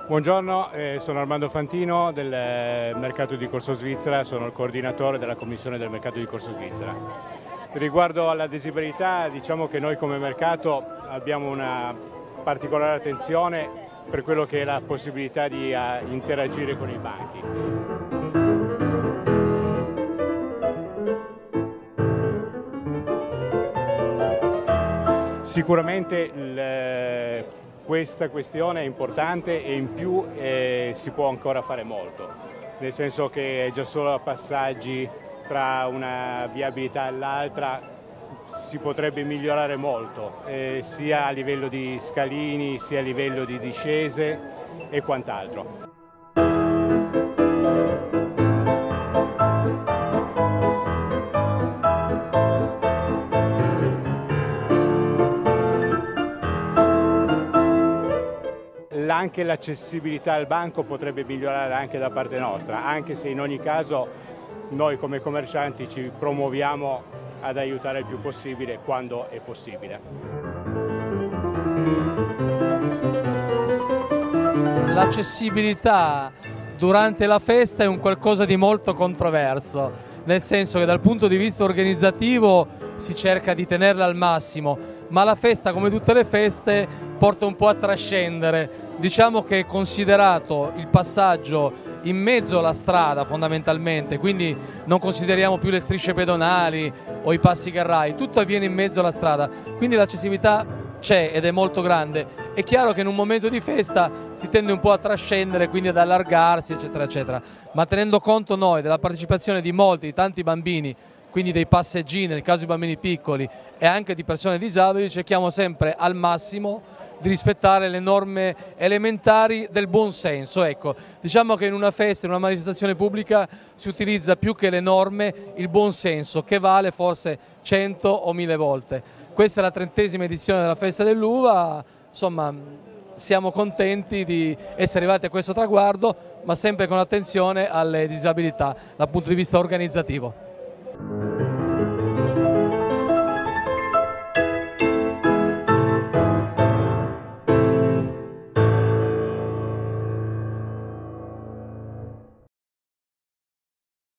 Buongiorno, sono Armando Fantino del Mercato di Corso Svizzera, sono il coordinatore della Commissione del Mercato di Corso Svizzera. Riguardo alla disabilità, diciamo che noi come mercato abbiamo una particolare attenzione per quello che è la possibilità di interagire con i banchi. Sicuramente questa questione è importante e in più si può ancora fare molto, nel senso che già solo a passaggi tra una viabilità e l'altra si potrebbe migliorare molto, sia a livello di scalini, sia a livello di discese e quant'altro. Anche l'accessibilità al banco potrebbe migliorare anche da parte nostra, anche se in ogni caso noi come commercianti ci promuoviamo ad aiutare il più possibile quando è possibile. L'accessibilità durante la festa è un qualcosa di molto controverso, nel senso che dal punto di vista organizzativo si cerca di tenerla al massimo, ma la festa, come tutte le feste, porta un po' a trascendere. Diciamo che è considerato il passaggio in mezzo alla strada fondamentalmente, quindi non consideriamo più le strisce pedonali o i passi carrai, tutto avviene in mezzo alla strada, quindi l'accessibilità c'è ed è molto grande. È chiaro che in un momento di festa si tende un po' a trascendere, quindi ad allargarsi, eccetera, eccetera, ma tenendo conto noi della partecipazione di tanti bambini, quindi dei passeggini, nel caso di bambini piccoli, e anche di persone disabili, cerchiamo sempre al massimo di rispettare le norme elementari del buon senso. Ecco, diciamo che in una festa, in una manifestazione pubblica, si utilizza più che le norme il buon senso, che vale forse 100 o 1000 volte. Questa è la 30ª edizione della Festa dell'Uva, insomma siamo contenti di essere arrivati a questo traguardo, ma sempre con attenzione alle disabilità dal punto di vista organizzativo.